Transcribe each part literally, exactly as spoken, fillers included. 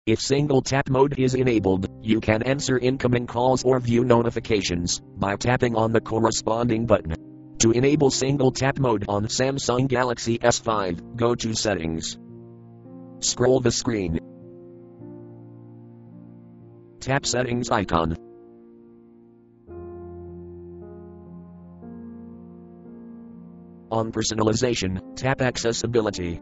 If single tap mode is enabled, you can answer incoming calls or view notifications by tapping on the corresponding button. To enable single tap mode on Samsung Galaxy S five, go to Settings. Scroll the screen. Tap Settings icon. On Personalization, tap Accessibility.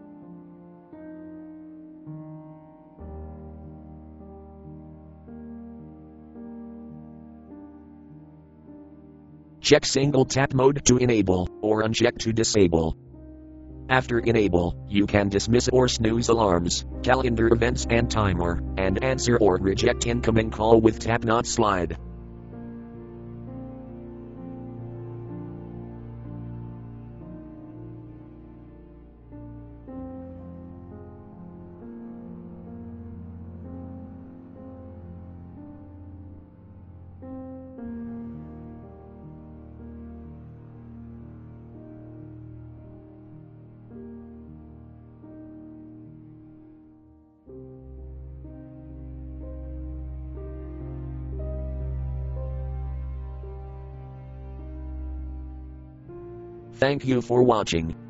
Check single tap mode to enable, or uncheck to disable. After enable, you can dismiss or snooze alarms, calendar events and timer, and answer or reject incoming call with tap not slide. Thank you for watching.